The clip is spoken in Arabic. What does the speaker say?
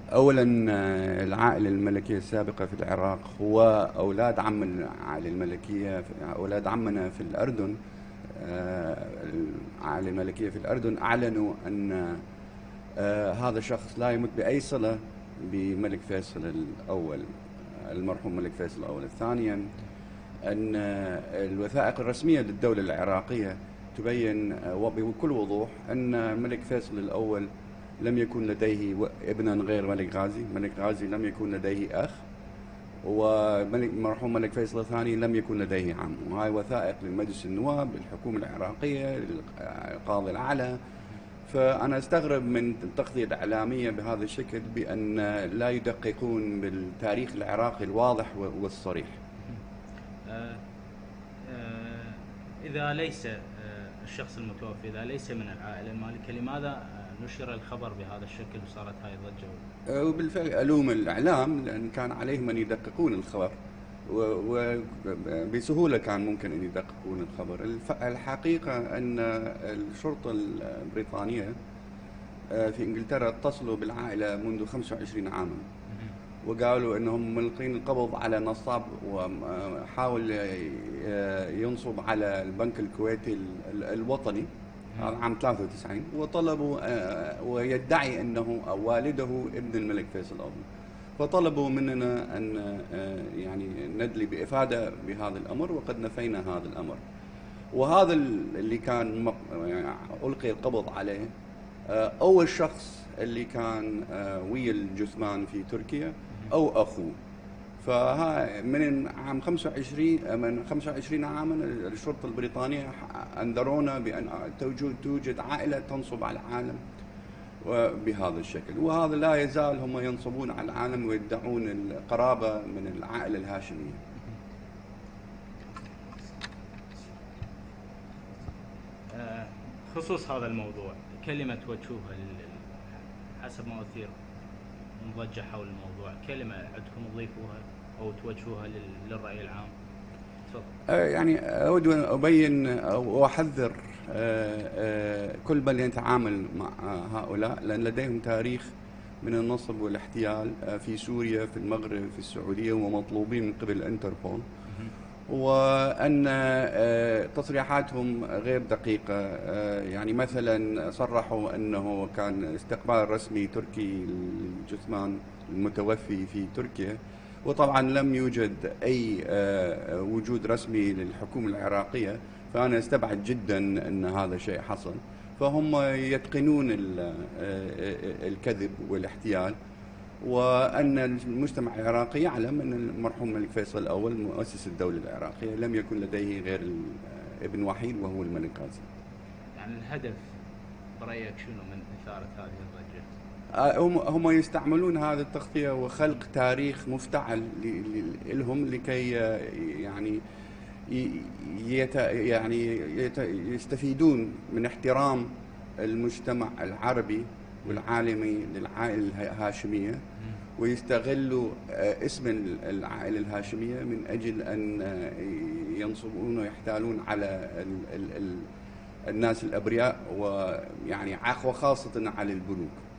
أولا العائلة الملكية السابقة في العراق هو أولاد عم العائلة الملكية، أولاد عمنا في الأردن. العائلة الملكية في الأردن أعلنوا أن هذا الشخص لا يمت بأي صلة بملك فيصل الأول، المرحوم ملك فيصل الأول. ثانيا أن الوثائق الرسمية للدولة العراقية تبين وبكل وضوح أن الملك فيصل الأول لم يكن لديه ابنا غير ملك غازي. ملك غازي لم يكن لديه أخ، وملك مرحوم ملك فيصل الثاني لم يكن لديه عم. وهاي وثائق لمجلس النواب، للحكومة العراقية، للقاضي الأعلى. فأنا أستغرب من التغطية الإعلامية بهذا الشكل، بأن لا يدققون بالتاريخ العراقي الواضح والصريح. آه، آه، إذا ليس الشخص المتوفي إذا ليس من العائلة المالكة، لماذا نشر الخبر بهذا الشكل وصارت هاي الضجة؟ وبالفعل ألوم الإعلام، لأن كان عليهم أن يدققون الخبر، وبسهولة كان ممكن أن يدققون الخبر. الحقيقة أن الشرطة البريطانية في إنجلترا اتصلوا بالعائلة منذ 25 عاما، وقالوا أنهم ملقين القبض على نصاب وحاول ينصب على البنك الكويتي الوطني، هذا عام 93. وطلبوا ويدعي أنه والده ابن الملك فيصل الأول. فطلبوا مننا أن يعني ندلي بإفادة بهذا الأمر، وقد نفينا هذا الأمر. وهذا اللي كان يعني ألقي القبض عليه أول شخص اللي كان ويا الجثمان في تركيا أو أخوه. فها من عام 25 من 25 عاما الشرطة البريطانية أنذرونا بأن توجد عائلة تنصب على العالم بهذا الشكل، وهذا لا يزال هم ينصبون على العالم ويدعون القرابة من العائلة الهاشمية. خصوص هذا الموضوع، كلمة توجهوها حسب ما أثير ضجة حول الموضوع، كلمة عندكم تضيفوها أو توجهوها للرأي العام؟ تفضل. يعني أود أن أبين أو أحذر كل من يتعامل مع هؤلاء، لأن لديهم تاريخ من النصب والاحتيال في سوريا، في المغرب، في السعودية، ومطلوبين من قبل الانتربول. وأن تصريحاتهم غير دقيقة. يعني مثلا صرحوا أنه كان استقبال رسمي تركي للجثمان المتوفي في تركيا، وطبعا لم يوجد أي وجود رسمي للحكومة العراقية. فأنا استبعد جدا أن هذا شيء حصل. فهم يتقنون الكذب والاحتيال، وأن المجتمع العراقي يعلم أن المرحوم الملك فيصل الأول مؤسس الدولة العراقية لم يكن لديه غير ابن وحيد وهو الملك غازي. يعني الهدف برأيك شنو من إثارة هذه الضجة؟ هم يستعملون هذه التغطية وخلق تاريخ مفتعل لهم، لكي يعني يستفيدون من احترام المجتمع العربي والعالمي للعائلة الهاشمية، ويستغلوا اسم العائلة الهاشمية من أجل أن ينصبون ويحتالون على الناس الأبرياء، ويعني وخاصة على البنوك.